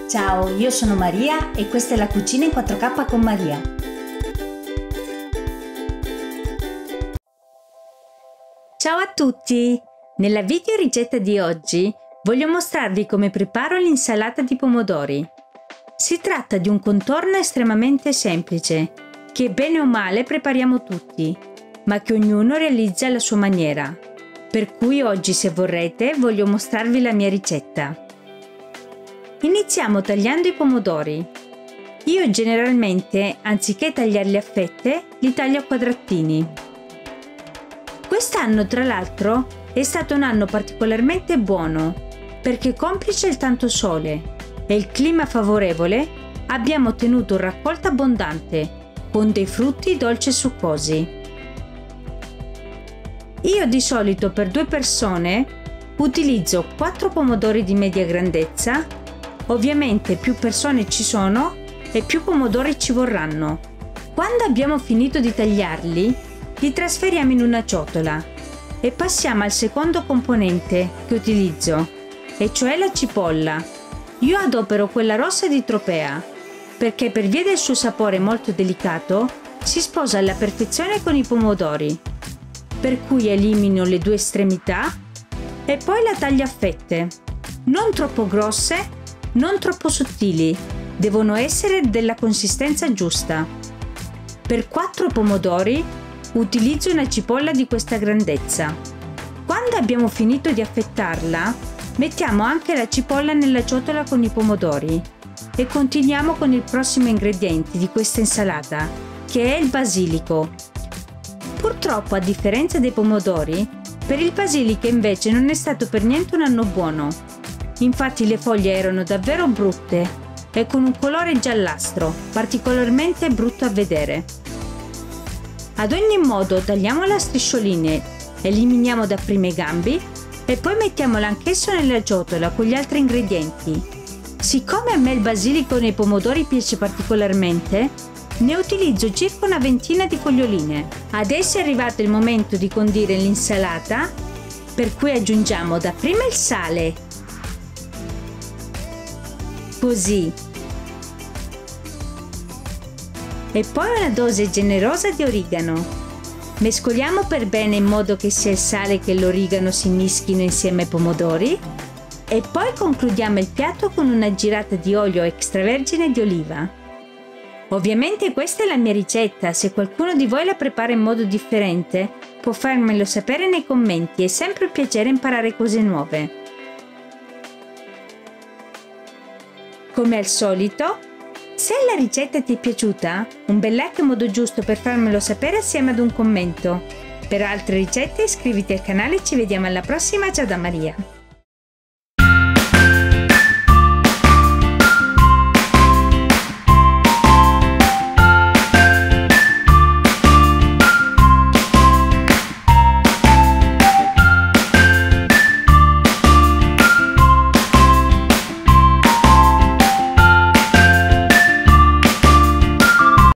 Ciao, io sono Maria e questa è la cucina in 4K con Maria. Ciao a tutti! Nella video ricetta di oggi voglio mostrarvi come preparo l'insalata di pomodori. Si tratta di un contorno estremamente semplice, che bene o male prepariamo tutti, ma che ognuno realizza alla sua maniera. Per cui oggi, se vorrete, voglio mostrarvi la mia ricetta. Iniziamo tagliando i pomodori. Io generalmente, anziché tagliarli a fette, li taglio a quadratini. Quest'anno, tra l'altro, è stato un anno particolarmente buono, perché complice il tanto sole e il clima favorevole, abbiamo ottenuto un raccolto abbondante, con dei frutti dolci e succosi. Io di solito per 2 persone utilizzo 4 pomodori di media grandezza. Ovviamente più persone ci sono e più pomodori ci vorranno. Quando abbiamo finito di tagliarli, li trasferiamo in una ciotola e passiamo al secondo componente che utilizzo, e cioè la cipolla. Io adopero quella rossa di Tropea, perché per via del suo sapore molto delicato si sposa alla perfezione con i pomodori, per cui elimino le 2 estremità e poi la taglio a fette, non troppo grosse, non troppo sottili, devono essere della consistenza giusta. Per 4 pomodori utilizzo una cipolla di questa grandezza. Quando abbiamo finito di affettarla, mettiamo anche la cipolla nella ciotola con i pomodori e continuiamo con il prossimo ingrediente di questa insalata, che è il basilico. Purtroppo, a differenza dei pomodori, per il basilico invece non è stato per niente un anno buono. Infatti le foglie erano davvero brutte e con un colore giallastro, particolarmente brutto a vedere. Ad ogni modo tagliamola a striscioline, eliminiamo dapprima i gambi e poi mettiamolo anch'esso nella ciotola con gli altri ingredienti. Siccome a me il basilico nei pomodori piace particolarmente, ne utilizzo circa una ventina di foglioline. Adesso è arrivato il momento di condire l'insalata, per cui aggiungiamo dapprima il sale, così, e poi una dose generosa di origano. Mescoliamo per bene in modo che sia il sale che l'origano si mischino insieme ai pomodori e poi concludiamo il piatto con una girata di olio extravergine di oliva. Ovviamente questa è la mia ricetta, se qualcuno di voi la prepara in modo differente può farmelo sapere nei commenti, è sempre un piacere imparare cose nuove. Come al solito, se la ricetta ti è piaciuta, un bel like è un modo giusto per farmelo sapere assieme ad un commento. Per altre ricette iscriviti al canale e ci vediamo alla prossima, ciao da Maria!